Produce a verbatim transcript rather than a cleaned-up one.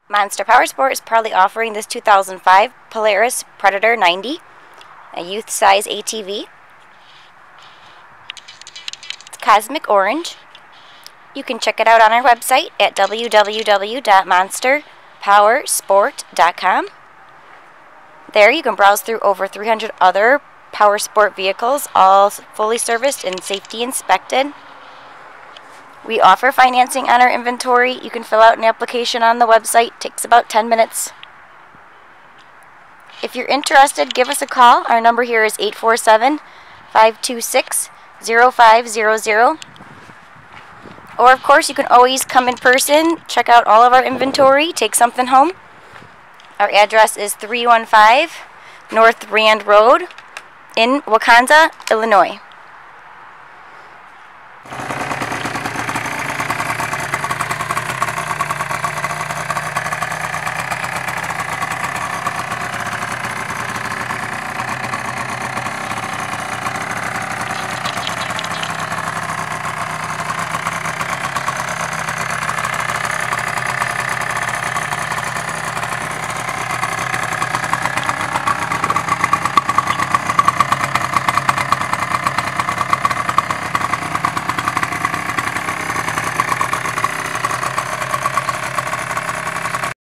Monster Powersport is proudly offering this two thousand five Polaris Predator ninety, a youth-size A T V. It's cosmic orange. You can check it out on our website at w w w dot monster powersport dot com. There you can browse through over three hundred other Powersport vehicles, all fully serviced and safety inspected. We offer financing on our inventory. You can fill out an application on the website. It takes about ten minutes. If you're interested, give us a call. Our number here is eight four seven, five two six, zero five zero zero. Or, of course, you can always come in person, check out all of our inventory, take something home. Our address is three one five North Rand Road in Wauconda, Illinois.